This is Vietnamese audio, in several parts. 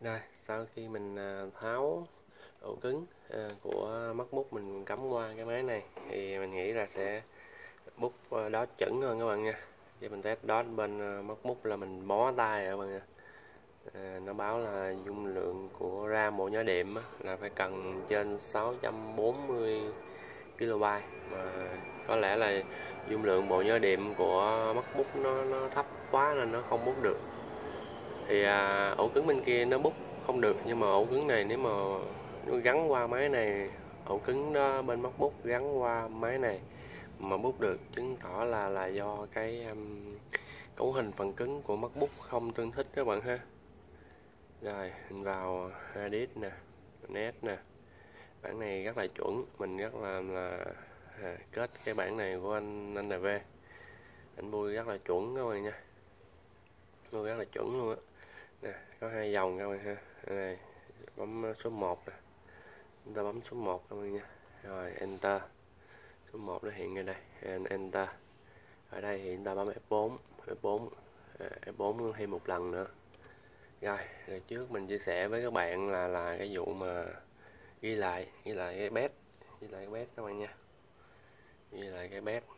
Rồi, sau khi mình tháo ổ cứng của MacBook mình cắm qua cái máy này thì mình nghĩ là sẽ bút đó chuẩn hơn các bạn nha. Khi mình test đó bên MacBook là mình bó tay rồi các bạn nha. Nó báo là dung lượng của RAM bộ nhớ đệm là phải cần trên 640 KB, mà có lẽ là dung lượng bộ nhớ đệm của MacBook nó thấp quá nên nó không bút được. Thì ổ cứng bên kia nó bút không được, nhưng mà ổ cứng này nếu mà nó gắn qua máy này, ổ cứng đó bên MacBook gắn qua máy này mà bút được, chứng tỏ là do cái cấu hình phần cứng của MacBook không tương thích các bạn ha. Rồi mình vào hard disk nè, net nè, bản này rất là chuẩn, mình rất là kết cái bản này của anh NV, anh bui rất là chuẩn các bạn nha, bui rất là chuẩn luôn á. Nè, có 2 dòng các bạn ha. Đây, bấm số 1 nè, chúng ta bấm số 1 các bạn nha, rồi enter, số 1 nó hiện ngay đây, enter. Ở đây thì chúng ta bấm F4, F4 thêm một lần nữa. Rồi trước mình chia sẻ với các bạn là cái vụ mà ghi lại cái bét, các bạn nha, ghi lại cái bét.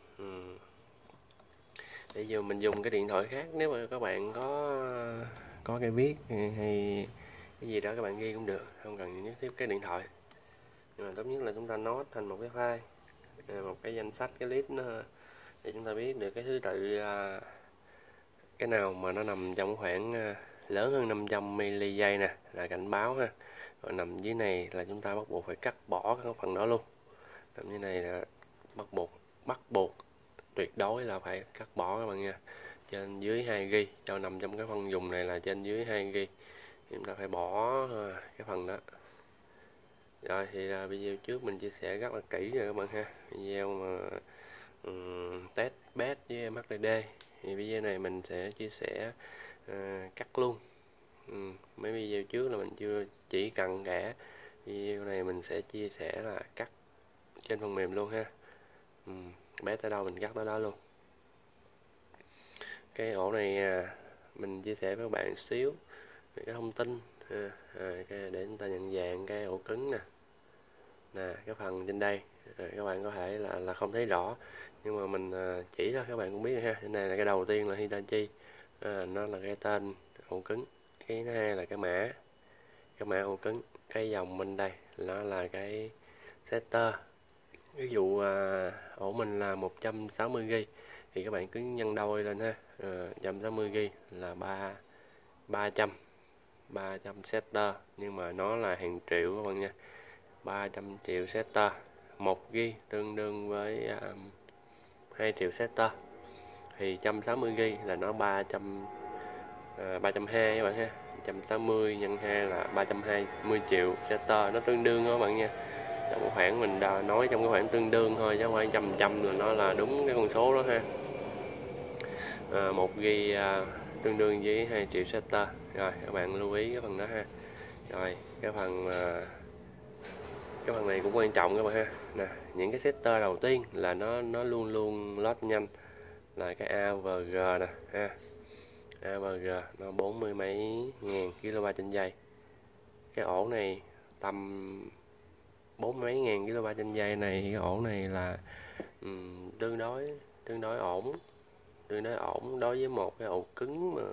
Để giờ mình dùng cái điện thoại khác, nếu mà các bạn có cái viết hay cái gì đó các bạn ghi cũng được, không cần nhất thiết cái điện thoại, nhưng mà tốt nhất là chúng ta note thành một cái file, một cái danh sách, cái list nó, để chúng ta biết được cái thứ tự cái nào mà nó nằm trong khoảng lớn hơn 500 ms nè là cảnh báo ha, rồi nằm dưới này là chúng ta bắt buộc phải cắt bỏ cái phần đó luôn. Nằm dưới này là bắt buộc tuyệt đối là phải cắt bỏ các bạn nha. Trên dưới 2 GB, cho nằm trong cái phần dùng này là trên dưới 2 GB, chúng ta phải bỏ cái phần đó. Rồi thì là video trước mình chia sẻ rất là kỹ rồi các bạn ha, video mà test bét với MacDD, thì video này mình sẽ chia sẻ cắt luôn. Mấy video trước là mình chưa chỉ cặn kẽ, video này mình sẽ chia sẻ là cắt trên phần mềm luôn ha. Bét tới đâu mình cắt tới đó luôn. Cái ổ này mình chia sẻ với các bạn xíu về cái thông tin để chúng ta nhận dạng cái ổ cứng nè, cái phần trên đây các bạn có thể là không thấy rõ, nhưng mà mình chỉ cho các bạn cũng biết rồi ha. Cái này là cái đầu tiên là Hitachi, nó là cái tên ổ cứng. Cái thứ hai là cái mã ổ cứng. Cái dòng bên đây nó là cái setter. Ví dụ ổ mình là 160 GB thì các bạn cứ nhân đôi lên ha, 160 GB là 300 setter, nhưng mà nó là hàng triệu các bạn nha. 300 triệu setter, 1 GB tương đương với 2 triệu setter, thì 160 GB là nó 320 các bạn ha. 160 nhân 2 là 320 triệu setter, nó tương đương đó các bạn nha. Trong khoảng mình nói trong cái khoảng tương đương thôi, chứ không phải trăm là nó là đúng cái con số đó ha. 1 GB tương đương với 2 triệu setter. Rồi các bạn lưu ý cái phần đó ha. Rồi cái phần này cũng quan trọng các bạn ha. Nè, những cái setter đầu tiên là nó luôn luôn load nhanh là cái AVG nè ha. AVG nó 40 mấy ngàn kB trên giây. Cái ổ này tầm 40 mấy ngàn kB trên giây này, cái ổ này là tương đối ổn, đối với một cái ổ cứng mà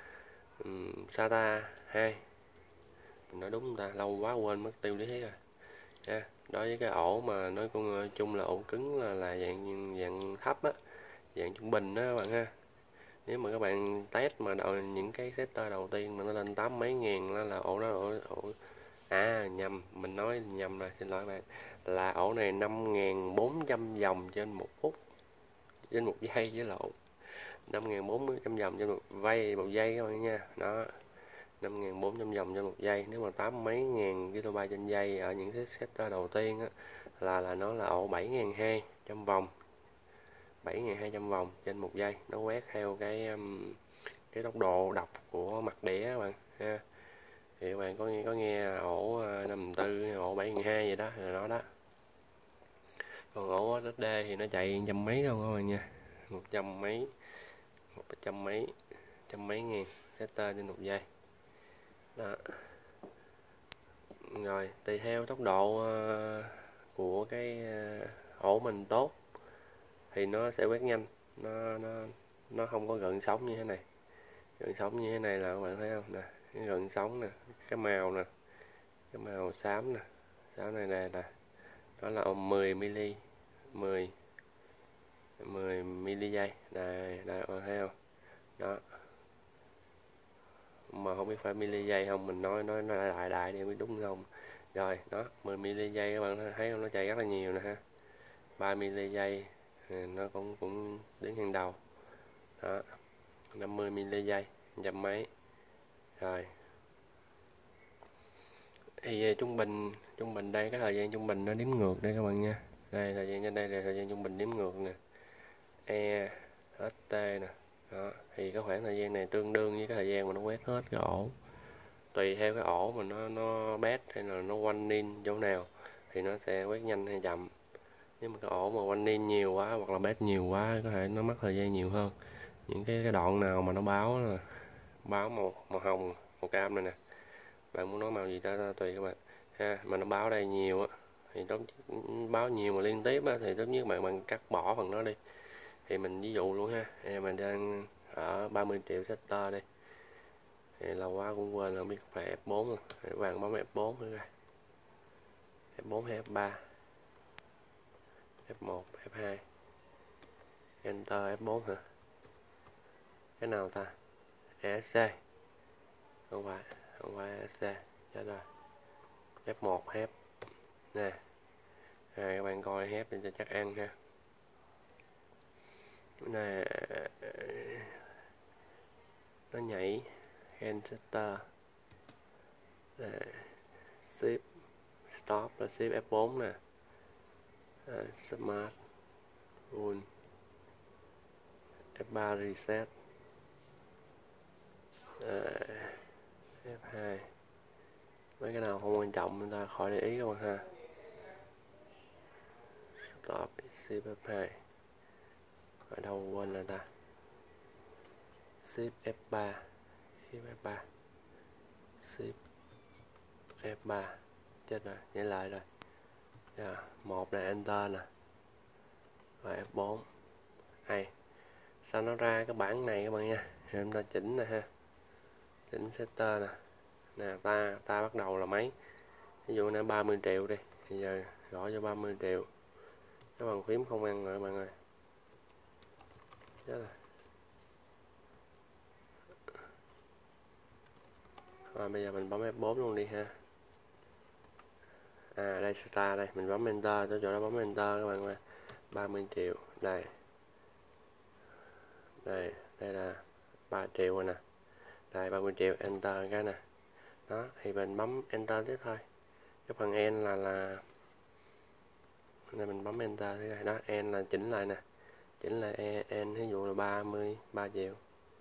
SATA 2. Mình nói đúng không ta, lâu quá quên mất tiêu lý hết rồi ha. Đối với cái ổ mà nói chung là ổ cứng là dạng thấp á, dạng trung bình đó các bạn ha. Nếu mà các bạn test mà những cái setter đầu tiên mà nó lên 8 mấy ngàn đó là ổ đó, nhầm, mình nói nhầm rồi, xin lỗi bạn, là ổ này 5.400 vòng trên 1 phút, trên 1 giây, với lộn, 5.400 vòng trên một giây các bạn nha. Đó, 5.400 vòng trên 1 giây. Nếu mà 8 mấy ngàn kB trên giây ở những cái setter đầu tiên á, là nó là ổ 7.200 vòng, 7.200 vòng trên 1 giây. Nó quét theo cái tốc độ đọc của mặt đĩa các bạn ha. Thì các bạn có nghe ổ 54, ổ 7.200 vậy đó, là nó đó. Còn ổ SSD thì nó chạy trăm mấy không các bạn nha, 100 mấy ngàn setter trên 1 giây đó. Rồi tùy theo tốc độ của cái ổ mình tốt thì nó sẽ quét nhanh, nó không có gợn sóng như thế này. Gợn sóng như thế này là các bạn thấy không nè, cái gợn sóng nè, cái màu nè, cái màu xám nè, xám này nè, đó là 10 mili, 10 mili giây. Đây đây, bạn thấy không? Đó, mà không biết phải mili giây không, mình nói nó đại đại đi, biết đúng không? Rồi đó, 10 mili giây, các bạn thấy không, nó chạy rất là nhiều nè ha. 3 mili giây nó cũng đứng hàng đầu. Đó, 50 mili giây, trăm mấy. Rồi thì trung bình đây, cái thời gian trung bình nó đếm ngược đây các bạn nha. Đây thời gian trên đây là thời gian trung bình đếm ngược nè, e ht nè. Đó, thì cái khoảng thời gian này tương đương với cái thời gian mà nó quét hết cái ổ. Tùy theo cái ổ mà nó bét hay là nó quanh ninh chỗ nào thì nó sẽ quét nhanh hay chậm. Nếu mà cái ổ mà quanh ninh nhiều quá hoặc là bét nhiều quá có thể nó mất thời gian nhiều hơn. Những cái đoạn nào mà nó báo là báo màu hồng, màu cam này nè, bạn muốn nói màu gì đó tùy các bạn ha, mà nó báo đây nhiều á thì tốt, báo nhiều mà liên tiếp á thì tốt nhất bạn cắt bỏ phần đó đi. Thì mình ví dụ luôn ha, mình đang ở 30 triệu sector đi, thì lâu quá cũng quên là biết phải F4 không, thì bạn bấm F4 nữa coi, F4 hay F3, F1, F2, Enter F4 hả, cái nào ta, ESC, không phải ESC, chết rồi, F1 hép nè. Rồi các bạn coi hép thì chắc ăn ha. Nè, nó nhảy Enter, shift stop là shift F4 nè, smart rule, F3 reset, F2, mấy cái nào không quan trọng người ta khỏi để ý các bạn ha. Stop shift F2, ở đâu quên rồi ta, shift F3, shift F3, shift F3, chết rồi, nhảy lại rồi. Một là enter nè, và F4. Hay sao nó ra cái bảng này các bạn nha, thì chúng ta chỉnh nè ha, chỉnh setter nè. Nè ta bắt đầu là mấy, ví dụ nè 30 triệu đi, bây giờ gõ cho 30 triệu, cái bàn phím không ăn rồi bạn ơi, chết rồi. Rồi bây giờ mình bấm F4 luôn đi ha. Đây start đây, mình bấm enter, chỗ đó bấm enter các bạn ơi. 30 triệu đây, đây là 3 triệu rồi nè, đây 30 triệu, enter cái nè. Đó thì mình bấm enter tiếp thôi, cái phần n là đây mình bấm enter thế này đó, n là chỉnh lại nè, chỉnh lại n ví dụ là 33 triệu,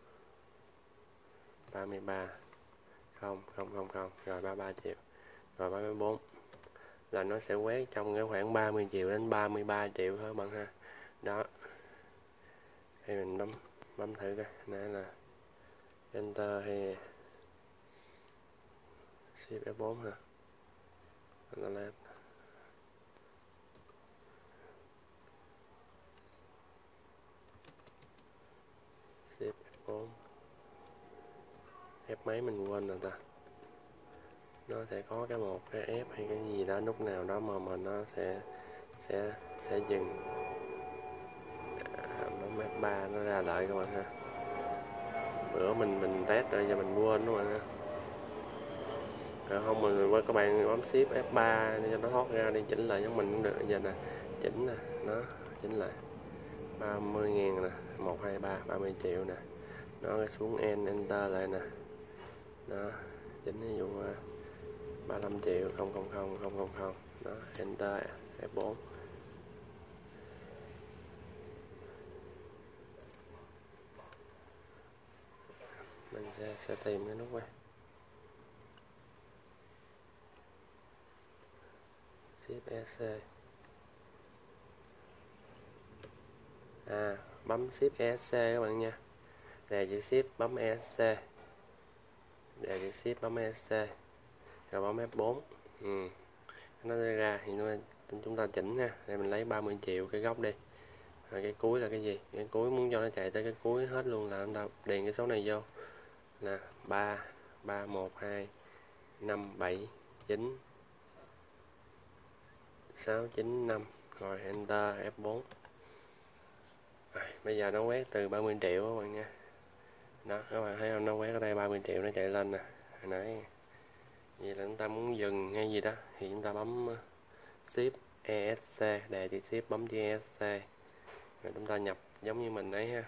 33 không rồi 33 triệu, rồi 34 là nó sẽ quét trong cái khoảng 30 triệu đến 33 triệu thôi bạn ha. Đó thì mình bấm thử coi, nãy là enter hay shift F4 ha, là shift F4, F mấy mình quên rồi ta, nó sẽ có cái một cái F hay cái gì đó nút nào đó mà nó sẽ dừng. Bấm F3 nó ra lại các bạn ha. Bữa mình test rồi giờ mình quên các bạn ha. Không mà các bạn bấm shift F3 để cho nó thoát ra đi, chỉnh lại giống mình cũng được. Giờ nè, chỉnh nè, nó chỉnh lại 30.000 nè, 123 30 triệu nè, nó xuống enter lại nè, đó chỉnh ví dụ 35 triệu 000 đó, enter F4. Mình sẽ tìm cái nút này, shift ESC, bấm shift ESC các bạn nha, đè chữ shift bấm ESC, đè chữ shift bấm ESC, rồi bấm F4. Nó ra thì chúng ta chỉnh nha. Đây mình lấy 30 triệu cái góc đi. Rồi cái cuối là cái gì? Cái cuối muốn cho nó chạy tới cái cuối hết luôn là chúng ta điền cái số này vô là 3 3 1 2 5 7 9 6 9 5. Rồi enter F4. Rồi, bây giờ nó quét từ 30 triệu các bạn nha. Đó, các bạn thấy không, nó quét ở đây 30 triệu nó chạy lên nè. Hồi nãy vậy là chúng ta muốn dừng hay gì đó thì chúng ta bấm Shift ESC, đề chữ Shift bấm chữ ESC, rồi chúng ta nhập giống như mình ấy ha.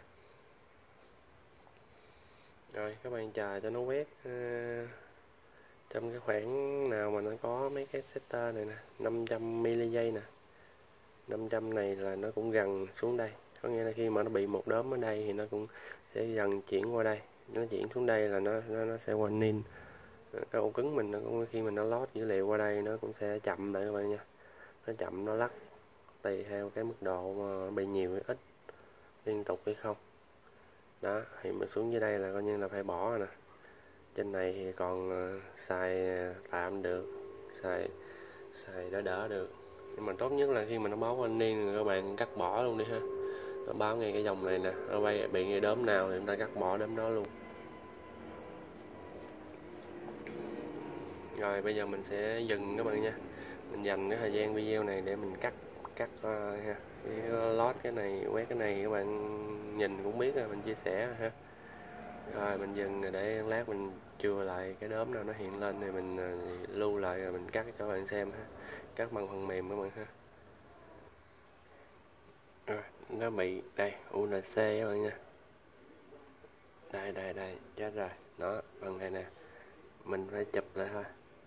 Rồi các bạn chờ cho nó quét trong cái khoảng nào mà nó có mấy cái setter này nè, 500 ms nè. 500 này là nó cũng gần xuống đây, có nghĩa là khi mà nó bị một đốm ở đây thì nó cũng sẽ dần chuyển qua đây, nó chuyển xuống đây là nó sẽ warning. Cái ổ cứng mình nó cũng khi mình nó load dữ liệu qua đây nó cũng sẽ chậm lại các bạn nha, nó chậm nó lắc tùy theo cái mức độ mà nó bị nhiều hay ít, liên tục hay không. Đó thì mình xuống dưới đây là coi như là phải bỏ rồi nè. Trên này thì còn xài tạm được, xài đỡ được, nhưng mà tốt nhất là khi mà nó báo warning thì các bạn cắt bỏ luôn đi ha. Nó báo ngay cái dòng này nè, nó bay bị ngay đốm nào thì chúng ta cắt bỏ đốm đó luôn. Rồi bây giờ mình sẽ dừng các bạn nha. Mình dành cái thời gian video này để mình cắt ha. Load cái này, quét cái này các bạn nhìn cũng biết rồi, mình chia sẻ rồi ha. Rồi mình dừng rồi để lát mình chừa lại cái đốm nào nó hiện lên thì mình lưu lại rồi mình cắt cho các bạn xem ha. Cắt bằng phần mềm các bạn ha. Rồi, nó bị đây UNC các bạn nha. Đây chết rồi. Đó, bằng này nè. Mình phải chụp lại thôi.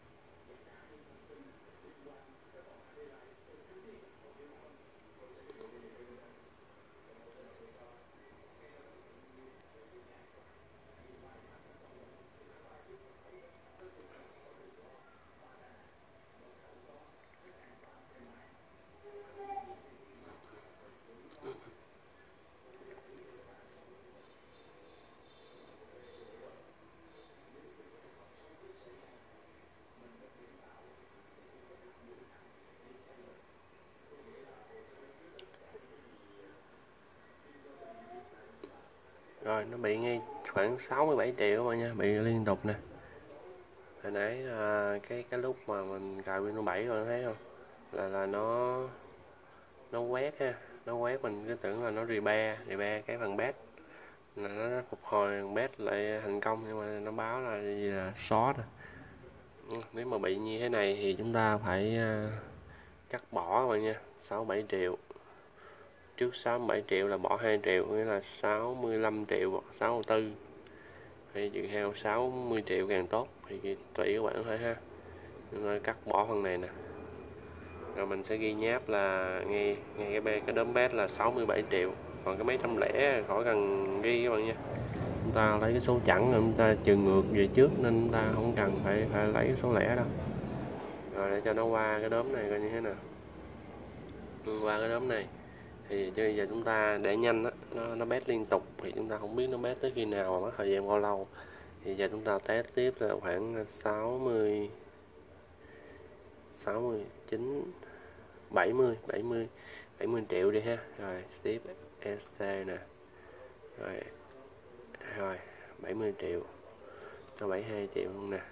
Rồi nó bị ngay khoảng 67 triệu các bạn nha, bị liên tục nè. Hồi nãy cái lúc mà mình cài Windows 7 các bạn thấy không, là nó quét ha, nó quét mình cứ tưởng là nó repair cái phần bed, là nó phục hồi phần bed lại thành công, nhưng mà nó báo là gì là short. Nếu mà bị như thế này thì chúng ta phải cắt bỏ các bạn nha. 67 triệu trước 67 triệu là bỏ 2 triệu, nghĩa là 65 triệu hoặc 64, thì trừ hao 60 triệu càng tốt, thì tùy các bạn thôi ha. Chúng ta cắt bỏ phần này nè, rồi mình sẽ ghi nháp là ngay cái đốm bed là 67 triệu, còn cái mấy trăm lẻ khỏi cần ghi các bạn nha. Chúng ta lấy cái số chẵn rồi chúng ta trừ ngược về trước nên chúng ta không cần phải lấy cái số lẻ đâu. Rồi để cho nó qua cái đốm này coi như thế nào. Qua cái đốm này thì bây giờ chúng ta để nhanh đó, nó bét liên tục thì chúng ta không biết nó bét tới khi nào mà mất thời gian bao lâu. Thì giờ chúng ta test tiếp là khoảng 60 69 70 triệu đi ha. Rồi tiếp SC nè, rồi 70 triệu cho 72 triệu luôn nè,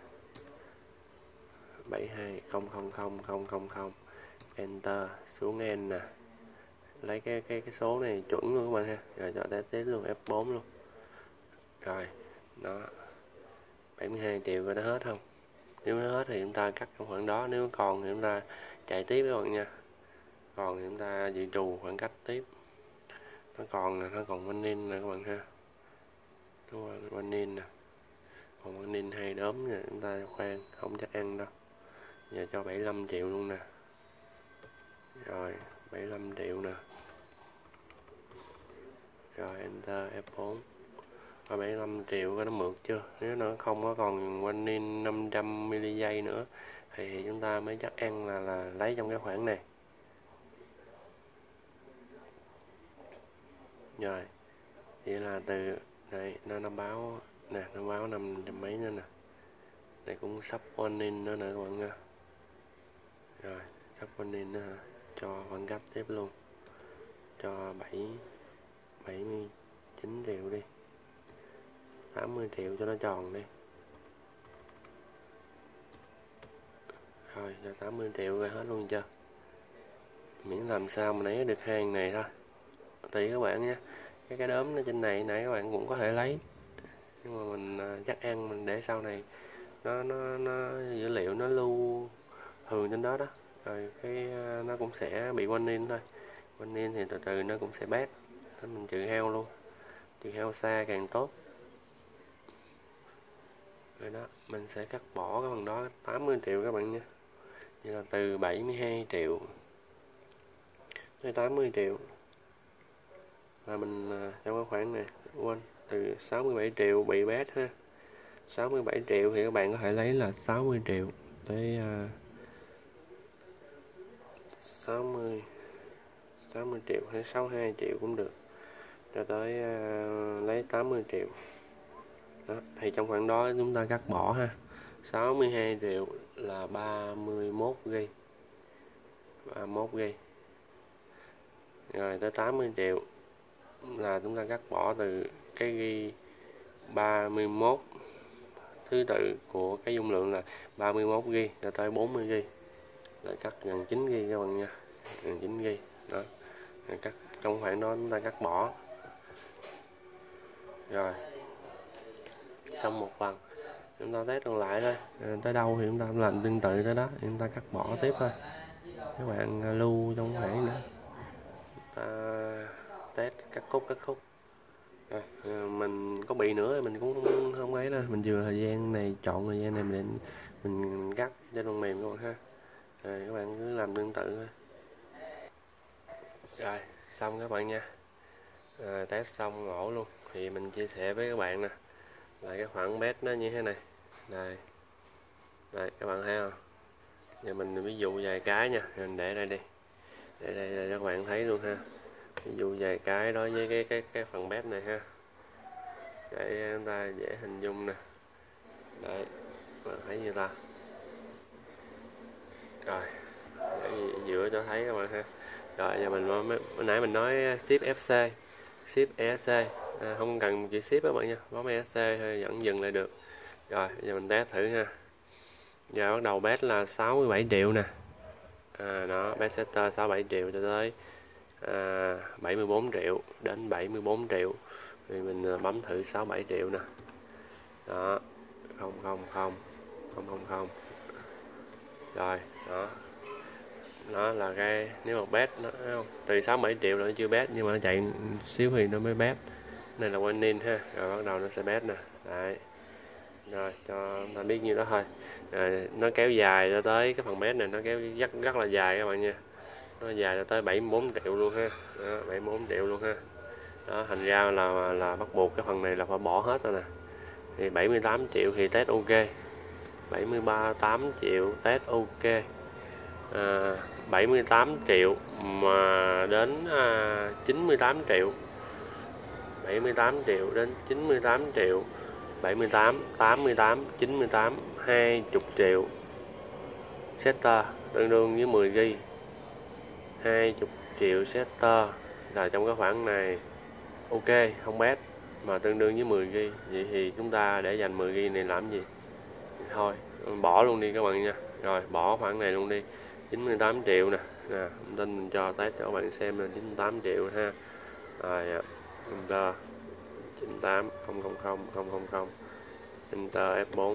72000000, enter xuống N nè, lấy cái số này chuẩn luôn các bạn ha. Rồi cho test tiếp luôn F4 luôn. Rồi đó, 72 triệu rồi, nó hết không? Nếu nó hết thì chúng ta cắt trong khoảng đó, nếu còn thì chúng ta chạy tiếp các bạn nha. Còn thì chúng ta dự trù khoảng cách tiếp. Nó còn warning nè các bạn ha, warning nè, còn warning 2 đốm nè, chúng ta khoan không chắc ăn đâu. Giờ cho 75 triệu luôn nè. Rồi 75 triệu nè, rồi enter F4. Và 75 triệu có nó mượt chưa? Nếu nó không có còn warning 500 ms nữa thì chúng ta mới chắc ăn là lấy trong cái khoảng này. Rồi vậy là từ đây nó báo nè, nó báo 500 mấy nữa nè. Đây cũng sắp warning nữa nè các bạn nha. Rồi sắp warning nữa hả? Cho khoảng cách tiếp luôn, cho 79 triệu đi, 80 triệu cho nó tròn đi. Rồi cho 80 triệu rồi hết luôn chưa, miễn làm sao mà lấy được hàng này thôi. Tùy các bạn nha, cái đốm nó trên này nãy các bạn cũng có thể lấy, nhưng mà mình chắc ăn mình để sau này nó dữ liệu nó lưu thường trên đó đó, rồi cái nó cũng sẽ bị warning thôi. Warning thì từ từ nó cũng sẽ bét, nên mình trừ heo luôn, trừ heo xa càng tốt. Rồi đó, mình sẽ cắt bỏ cái phần đó 80 triệu các bạn nha. Vậy là từ 72 triệu tới 80 triệu là mình trong cái khoản này quên, từ 67 triệu bị bét ha. 67 triệu thì các bạn có thể lấy là 60 triệu tới 60 triệu hay 62 triệu cũng được, cho tới lấy 80 triệu đó. Thì trong khoảng đó chúng ta cắt bỏ ha. 62 triệu là 31 GB, 31 GB. Rồi tới 80 triệu là chúng ta cắt bỏ từ cái ghi 31, thứ tự của cái dung lượng là 31 GB cho tới 40 GB, là cắt gần 9 GB các bạn nha, gần 9 GB đó. Rồi cắt trong khoảng đó chúng ta cắt bỏ. Rồi xong một phần chúng ta test còn lại thôi, tới đâu thì chúng ta làm tương tự tới đó, chúng ta cắt bỏ tiếp thôi. Các bạn lưu trong khoảng nữa, ta test cắt khúc. Rồi, mình có bị nữa thì mình cũng không ấy đâu, mình chừa thời gian này, chọn thời gian này mình cắt cho phần mềm các bạn ha. Rồi các bạn cứ làm tương tự thôi. Rồi xong các bạn nha. Test xong ổ luôn thì mình chia sẻ với các bạn nè, là cái khoảng bét nó như thế này. Đây các bạn thấy không, giờ mình ví dụ vài cái nha, mình để đây đi, để đây cho các bạn thấy luôn ha. Ví dụ vài cái đối với cái phần bét này ha, để chúng ta dễ hình dung nè. Đấy, bạn thấy như ta. Rồi để giữa cho thấy các bạn ha. Rồi giờ mình nãy mình nói shift FC, shift ESC, không cần chỉ shift các bạn nha, bấm ESC thôi vẫn dừng lại được. Rồi giờ mình test thử ha. Giờ bắt đầu bét là 67 triệu nè. Đó, bét setter 67 triệu cho tới 74 triệu đến 74 triệu thì mình bấm thử 67 triệu nè. Đó, 000. Rồi đó, nó là cái nếu mà bét nó không từ 67 triệu là nó chưa bét, nhưng mà nó chạy xíu thì nó mới bét. Này là warning ha, rồi bắt đầu nó sẽ bét nè. Đấy, rồi cho ta biết như đó thôi. Rồi, nó kéo dài cho tới cái phần bét này, nó kéo rất là dài các bạn nha, nó dài cho tới 74 triệu luôn ha. Đó, 74 triệu luôn ha. Đó, thành ra là bắt buộc cái phần này là phải bỏ hết rồi nè. Thì 78 triệu thì test ok, 78 triệu test ok, 78 triệu mà đến 98 triệu, 78 triệu đến 98 triệu, 78, 88, 98, 20 triệu setter tương đương với 10 GB, 20 triệu setter là trong cái khoảng này ok, không bét mà tương đương với 10 GB. Vậy thì chúng ta để dành 10 GB này làm gì? Thôi bỏ luôn đi các bạn nha. Rồi bỏ khoảng này luôn đi, 98 triệu nè. Thông tin mình cho test cho các bạn xem là 98 triệu ha. Rồi enter 98 000 enter F4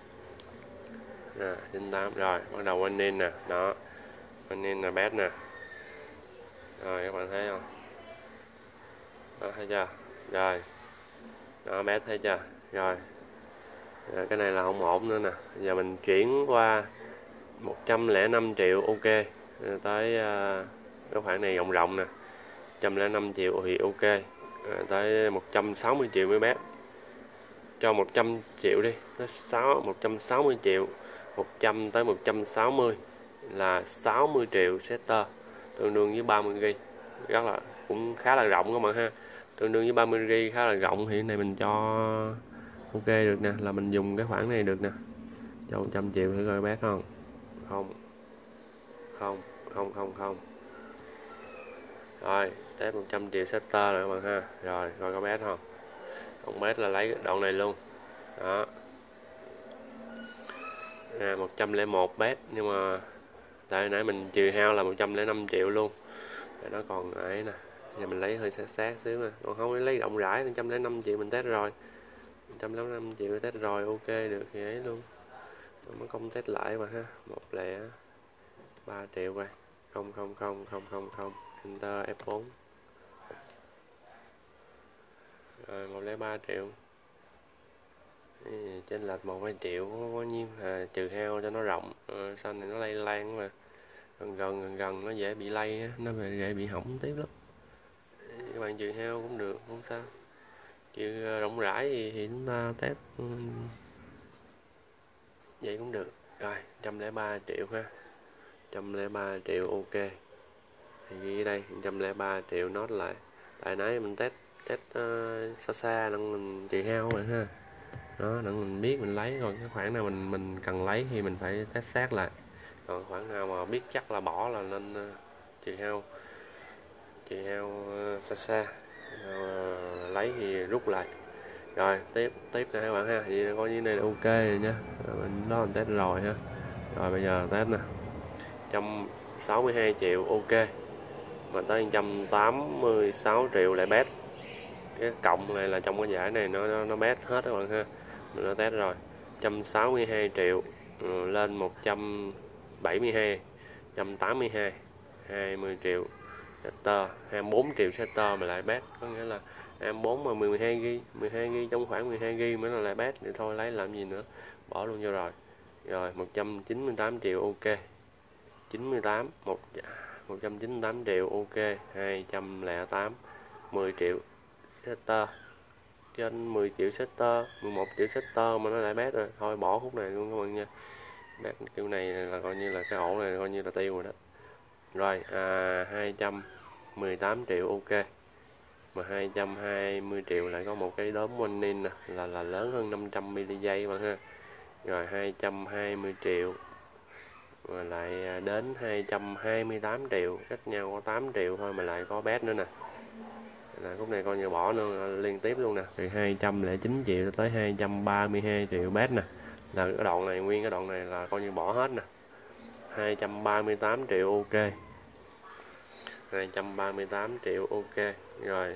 98. Rồi bắt đầu warning nè, đó warning là bét nè. Rồi các bạn thấy không, đó, thấy chưa? Rồi đó, bét thấy chưa? Rồi cái này là không ổn nữa nè. Giờ mình chuyển qua 105 triệu ok, tới cái khoản này rộng nè, 105 triệu thì ok, tới 160 triệu mới bét. Cho 100 triệu đi, tới 160 triệu, 100 tới 160 là 60 triệu setter, tương đương với 30 GB, rất là cũng khá là rộng các bạn ha, tương đương với 30 GB khá là rộng. Thì này mình cho ok được nè, là mình dùng cái khoản này được nè. cho 100 triệu thử coi bét không. Không không không không không. Rồi test 100 triệu setter rồi các bạn ha. Rồi coi có bét không. Không bét là lấy đoạn này luôn đó. 101 bét, nhưng mà tại nãy mình trừ hao là 105 triệu luôn. Nó còn ấy nè, giờ mình lấy hơi sát xíu nè, còn không lấy rộng rãi. 105 triệu mình test rồi, 105 triệu mình test rồi, ok được thì ấy luôn. Mất công test lại mà ha. 103 triệu coi. 00000, enter F4. Rồi 103 triệu. Trên lệch 1-2 triệu có nhiêu, trừ hao cho nó rộng. Sau này nó lây lan mà gần nó dễ bị lây, nó dễ bị hỏng tiếp lắm. Các bạn trừ hao cũng được, không sao. Trừ rộng rãi thì chúng ta test vậy cũng được. Rồi 103 triệu ha. 103 triệu ok. Thì ghi đây 103 triệu nốt lại. Tại nãy mình test xa nên mình trừ hao rồi ha. Đó, để mình biết mình lấy, còn cái khoản nào mình cần lấy thì mình phải test xác lại. Còn khoản nào mà biết chắc là bỏ là nên trừ hao xa lấy thì rút lại. Rồi tiếp nè các bạn ha. Vậy coi như này là ok rồi nha. Mình đó mình test rồi ha. Rồi bây giờ test nè. 162 triệu ok. Mà tới 186 triệu lại bét. Cái cộng này là trong cái giải này nó bét hết các bạn ha. Mình đã test rồi. 162 triệu lên 172, 182, 20 triệu setter, 24 triệu setter mà lại bét, có nghĩa là 24 mà 12GB trong khoảng 12GB mới là lại bét, thì thôi lấy làm gì nữa, bỏ luôn vô rồi. Rồi 198 triệu ok. 198 triệu ok. 208, 10 triệu setter, trên 10 triệu setter, 11 triệu setter mà nó lại bét rồi, thôi bỏ khúc này luôn các bạn nha. Bét kiểu này là coi như là cái ổ này coi như là tiêu rồi đó. Rồi 218 triệu ok. Mà 220 triệu lại có một cái đốm warning nè, là lớn hơn 500 mili giây bạn ha. Rồi 220 triệu rồi lại đến 228 triệu, cách nhau có 8 triệu thôi mà lại có bét nữa nè. Là khúc này coi như bỏ nữa, liên tiếp luôn nè, từ 209 triệu tới 232 triệu bét nè. Là cái đoạn này, nguyên cái đoạn này là coi như bỏ hết nè. 238 triệu ok. 238 triệu ok. Rồi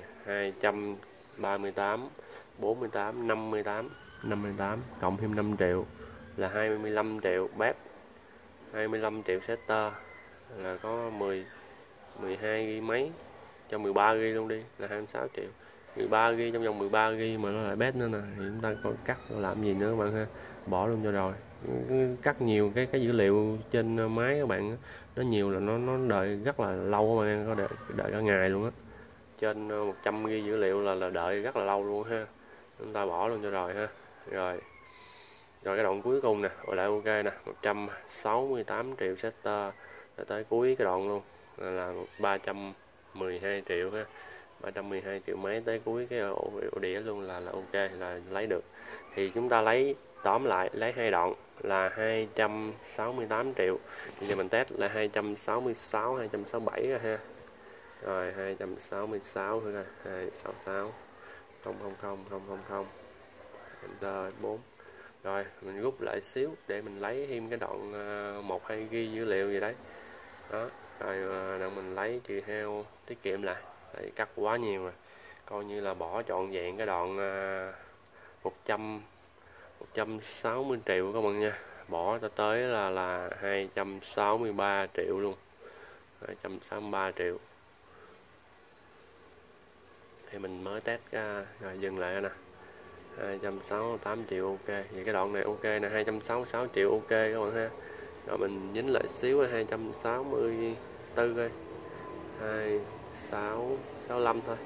238, 48, 58 cộng thêm 5 triệu là 25 triệu bét. 25 triệu setter là có 12GB mấy, cho 13GB luôn đi là 26 triệu. 13GB trong vòng 13GB mà nó lại bét nữa nè, thì chúng ta còn cắt làm gì nữa các bạn ha, bỏ luôn cho rồi. Cắt nhiều cái dữ liệu trên máy các bạn, nó nhiều là nó đợi rất là lâu các bạn, có đợi cả ngày luôn á. Trên 100GB dữ liệu là đợi rất là lâu luôn ha, chúng ta bỏ luôn cho rồi ha. Rồi cái đoạn cuối cùng nè, rồi lại ok nè, 168 triệu setter tới cuối cái đoạn luôn là 312 triệu ha. 312 triệu mấy tới cuối cái ổ đĩa luôn là ok, là lấy được. Thì chúng ta lấy tóm lại lấy hai đoạn là 268 triệu. Bây giờ mình test là 266, 267 rồi ha. Rồi 266 thôi coi, 266 000 enter 4. Rồi mình rút lại xíu để mình lấy thêm cái đoạn 1-2GB dữ liệu gì đấy. Đó, rồi mình lấy trừ hao tiết kiệm lại. Tại cắt quá nhiều rồi. Coi như là bỏ trọn vẹn cái đoạn 160 triệu các bạn nha. Bỏ cho tới là 263 triệu luôn. 263 triệu. Thì mình mới test ra rồi dừng lại nè. 268 triệu ok. Vậy cái đoạn này ok nè, 266 triệu ok các bạn ha. Rồi mình dính lại xíu là 264 coi. 2665 thôi.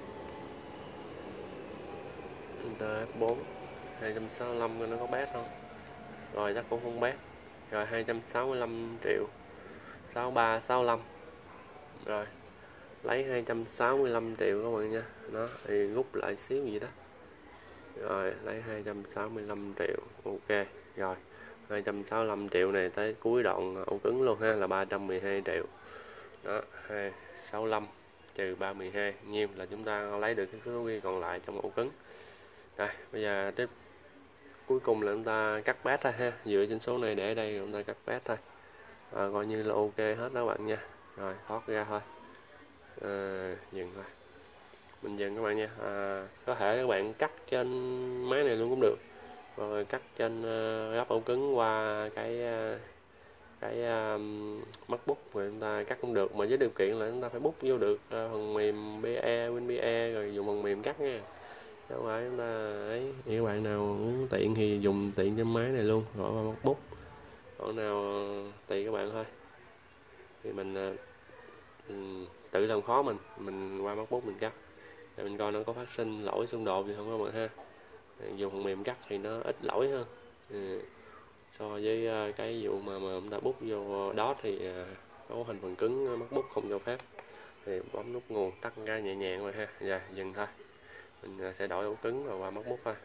Enter F4. 265 coi nó có bét không. Rồi chắc cũng không bét. Rồi 265 triệu 63 65. Rồi lấy 265 triệu các bạn nha. Đó thì rút lại xíu gì đó. Rồi lấy 265 triệu ok. Rồi 265 triệu này tới cuối đoạn ổ cứng luôn ha, là 312 triệu. Đó, 265 trừ 312 nhiêu là chúng ta lấy được cái số ghi còn lại trong ổ cứng. Rồi, bây giờ tiếp cuối cùng là chúng ta cắt bát thôi ha, dựa trên số này để đây chúng ta cắt bát thôi. Coi như là ok hết đó bạn nha. Rồi thoát ra thôi, dừng thôi, mình dừng các bạn nha. Có thể các bạn cắt trên máy này luôn cũng được, rồi cắt trên gấp ổ cứng qua cái MacBook mà chúng ta cắt cũng được, mà với điều kiện là chúng ta phải bút vô được phần mềm BE, WinBE rồi dùng phần mềm cắt nha, không phải chúng ta ấy. Thì các bạn nào muốn tiện thì dùng tiện trên máy này luôn, gọi vào MacBook, còn nào tùy các bạn thôi. Thì mình tự làm khó mình qua MacBook mình cắt để mình coi nó có phát sinh lỗi xung đột gì không các bạn ha. Dùng phần mềm cắt thì nó ít lỗi hơn so với cái vụ mà chúng ta bút vô đó thì có thành phần cứng MacBook không cho phép. Thì bấm nút nguồn tắt ra nhẹ nhàng rồi ha. Giờ dừng thôi, mình sẽ đổi ổ cứng rồi qua MacBook thôi.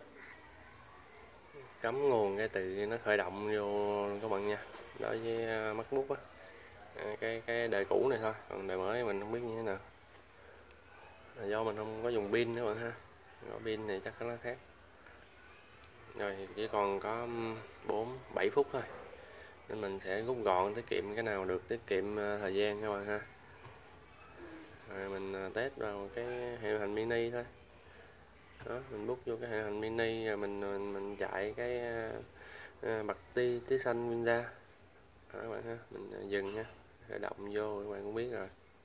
Cắm nguồn cái từ nó khởi động vô các bạn nha. Đối với MacBook á, cái đời cũ này thôi, còn đời mới mình không biết như thế nào, do mình không có dùng pin các bạn ha. Có pin này chắc nó khác. Rồi chỉ còn có 7 phút thôi, nên mình sẽ rút gọn, tiết kiệm cái nào được tiết kiệm thời gian các bạn ha. Rồi mình test vào cái hệ điều hành mini thôi. Đó, mình bút vô cái hệ điều hành mini rồi mình chạy cái bật tí xanh Windows ra. Đó, các bạn ha, mình dừng nha, khởi động vô các bạn cũng biết rồi.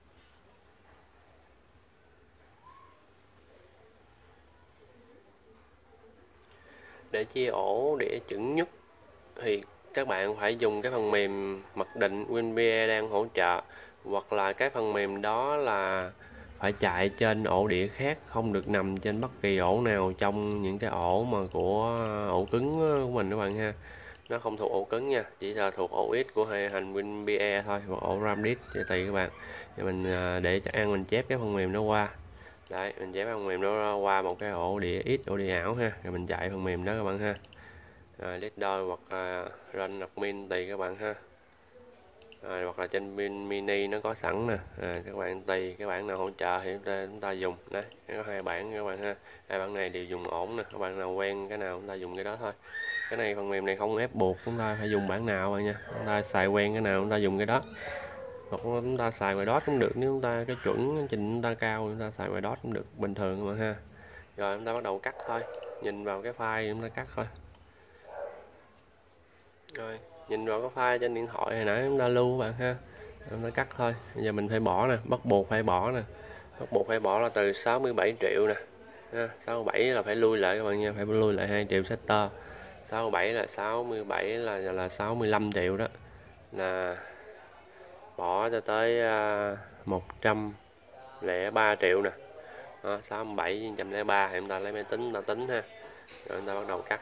Để chia ổ đĩa chuẩn nhất thì các bạn phải dùng cái phần mềm mặc định WinBE đang hỗ trợ, hoặc là cái phần mềm đó là phải chạy trên ổ đĩa khác, không được nằm trên bất kỳ ổ nào trong những cái ổ mà của ổ cứng của mình các bạn ha. Nó không thuộc ổ cứng nha, chỉ là thuộc ổ X của hệ điều hành WinBE thôi, hoặc ổ RAM disk tùy các bạn. Thì mình để cho ăn mình chép cái phần mềm nó qua. Đấy, mình chép phần mềm nó qua một cái ổ đĩa X, ổ đĩa ảo ha, rồi mình chạy phần mềm đó các bạn ha. Leader hoặc run admin tùy các bạn ha. Hoặc là trên pin mini nó có sẵn nè, các bạn tùy cái bản nào hỗ trợ thì chúng ta dùng. Đấy, có hai bản các bạn ha, hai bản này đều dùng ổn nè, các bạn nào quen cái nào chúng ta dùng cái đó thôi. Cái này phần mềm này không ép buộc chúng ta phải dùng bản nào bạn nha, chúng ta xài quen cái nào chúng ta dùng cái đó, hoặc chúng ta xài ngoài đó cũng được, nếu chúng ta cái chuẩn trình chúng ta cao chúng ta xài ngoài đó cũng được bình thường các bạn ha. Rồi chúng ta bắt đầu cắt thôi, nhìn vào cái file chúng ta cắt thôi. Rồi nhìn vào cái file trên điện thoại hồi nãy chúng ta lưu các bạn ha, chúng ta cắt thôi. Bây giờ mình phải bỏ nè, bắt buộc phải bỏ nè, bắt buộc phải bỏ là từ 67 triệu nè ha. 67 là phải lui lại các bạn nha, phải lui lại 2 triệu sector. 67 là 65 triệu đó, là bỏ cho tới 103 triệu nè. Đó, 67 103 thì chúng ta lấy máy tính ta tính ha. Rồi chúng ta bắt đầu cắt.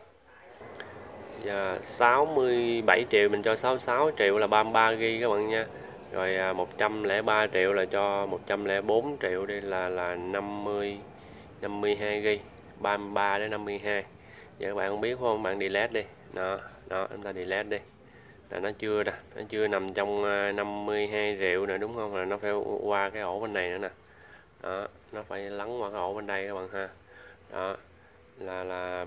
Giờ 67 triệu mình cho 66 triệu là 33 GB các bạn nha. Rồi 103 triệu là cho 104 triệu, đây là 52 GB, 33 đến 52. Giờ các bạn không biết không, bạn delete đi. Đó, chúng ta delete đi. Là nó chưa nằm trong 52 triệu nè đúng không? Là nó phải qua cái ổ bên này nữa nè. Đó, nó phải lắng qua cái ổ bên đây các bạn ha. Đó, là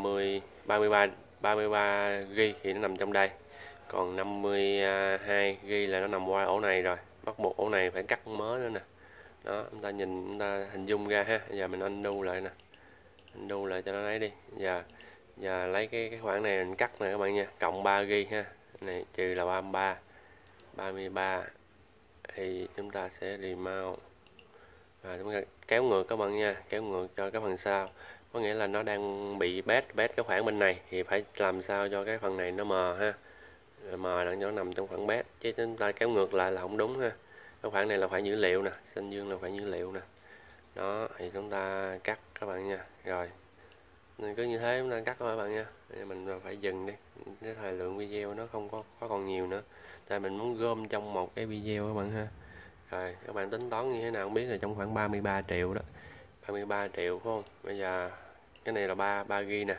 33 GB thì nó nằm trong đây, còn 52 GB là nó nằm qua ổ này rồi, bắt buộc ổ này phải cắt mới nữa nè. Đó, chúng ta nhìn, chúng ta hình dung ra ha. Giờ mình undo lại nè, undo lại cho nó lấy đi. Giờ lấy cái khoảng này mình cắt nè các bạn nha, cộng 3 GB ha, này trừ là 33 thì chúng ta sẽ remount và chúng ta kéo ngược các bạn nha, kéo ngược cho cái phần sau. Có nghĩa là nó đang bị bét cái khoảng bên này thì phải làm sao cho cái phần này nó mờ ha, mờ đặng cho nó nằm trong khoảng bét, chứ chúng ta kéo ngược lại là không đúng ha. Cái khoảng này là phải dữ liệu nè, xanh dương là phải dữ liệu nè. Đó thì chúng ta cắt các bạn nha. Rồi nên cứ như thế chúng ta cắt các bạn nha. Mình phải dừng đi, cái thời lượng video nó không có còn nhiều nữa, tại mình muốn gom trong một cái video các bạn ha. Rồi các bạn tính toán như thế nào không biết, là trong khoảng 33 triệu đó, 33 triệu phải không? Bây giờ cái này là 3 GB nè,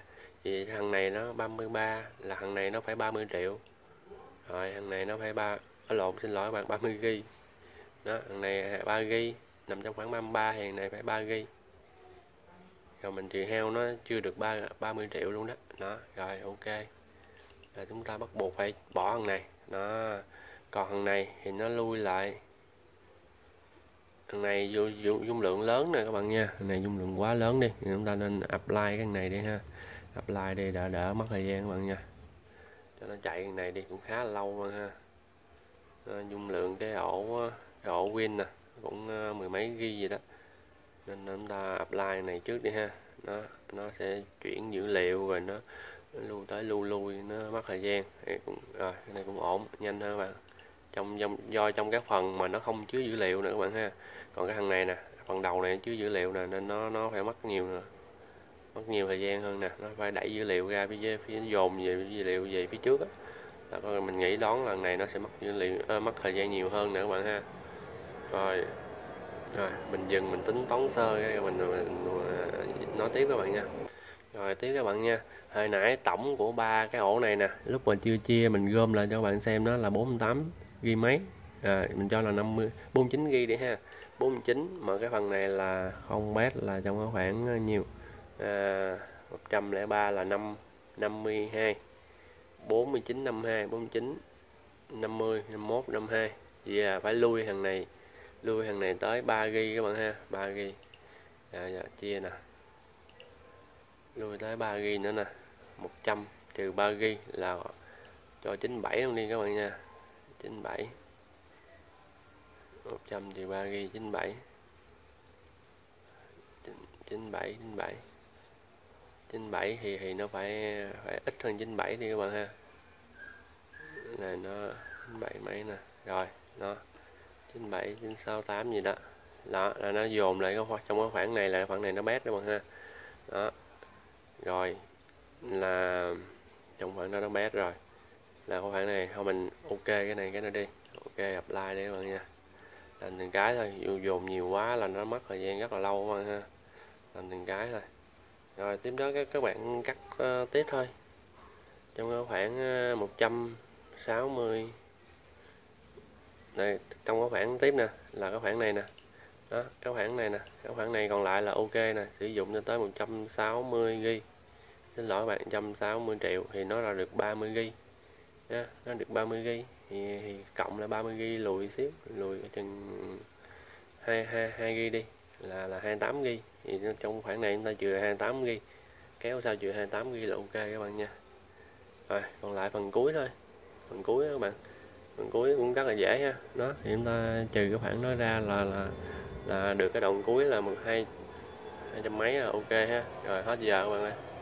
thì thằng này nó 33 là thằng này nó phải 30 triệu. Rồi thằng này nó phải xin lỗi các bạn, 30 GB. Đó, thằng này 3 GB, nằm trong khoảng 33 thì thằng này phải 3 GB. Rồi mình trừ heo nó chưa được 30 triệu luôn đó. Đó, rồi ok. Là chúng ta bắt buộc phải bỏ thằng này. Đó. Còn thằng này thì nó lui lại. Thằng này dung lượng lớn nè các bạn nha. Thằng này dung lượng quá lớn đi, thì chúng ta nên apply cái thằng này đi ha. Apply đi đỡ mất thời gian các bạn nha. Cho nó chạy thằng này đi cũng khá là lâu mà ha. Dung lượng cái ổ Win nè cũng mười mấy GB gì đó, nên chúng ta apply này trước đi ha. Nó sẽ chuyển dữ liệu rồi nó lưu tới lưu lui, nó mất thời gian. Rồi cái này cũng ổn, nhanh hơn các bạn. Do trong cái phần mà nó không chứa dữ liệu nữa các bạn ha. Còn cái thằng này nè, phần đầu này chứa dữ liệu nè, nên nó phải mất nhiều thời gian hơn nè. Nó phải đẩy dữ liệu ra phía dồn về dữ liệu về phía trước á. Mình nghĩ đoán lần này nó sẽ mất thời gian nhiều hơn nữa các bạn ha. Rồi mình dừng, mình tính toán sơ cái mình nói tiếp các bạn nha. Rồi tiếp các bạn nha. Hồi nãy tổng của ba cái ổ này nè, lúc mà chưa chia mình gom lại cho các bạn xem, nó là 48 GB mấy. Mình cho là 49 GB đi ha. 49 mà cái phần này là 0 mét là trong cái khoảng nhiều. 103 là 52. 49 52 49 50 51 52. Vậy là phải lui thằng này tới 3 GB các bạn ha, 3 GB. Chia nè. Lui tới 3 GB nữa nè. 100 trừ 3 GB là cho 97 luôn đi các bạn nha. 97. 100 trừ 3 GB 97. 97 thì nó phải ít hơn 97 đi các bạn ha. Này nó 97 mấy nè. Rồi, nó 97 968 gì đó. Đó là nó dồn lại trong cái khoảng này, là khoảng này nó bét các bạn ha. Đó. Rồi là trong khoảng đó nó bét rồi. Là cái khoảng này thôi mình ok cái này cái nó đi. Ok apply đi các bạn nha. Làm từng cái thôi, dồn nhiều quá là nó mất thời gian rất là lâu các bạn ha. Làm từng cái thôi. Rồi tiếp đó các bạn cắt tiếp thôi. Trong cái khoảng 160 đây, trong cái khoảng tiếp nè là cái khoảng này nè. Đó, cái khoảng này nè, cái khoảng này còn lại là ok nè, sử dụng cho tới 160 GB. Xin lỗi bạn, 160 triệu thì nó là được 30 GB. Nha, nó được 30 GB thì cộng là 30 GB lùi chừng 2 GB đi là 28 GB. Thì trong khoảng này chúng ta trừ 28 GB. Kéo sao trừ 28 GB là ok các bạn nha. Rồi, còn lại phần cuối thôi. Phần cuối đó các bạn. Phần cuối cũng rất là dễ ha. Đó, thì chúng ta trừ cái khoảng đó ra là được cái đoạn cuối là 200 mấy là ok ha. Rồi hết giờ các bạn ơi.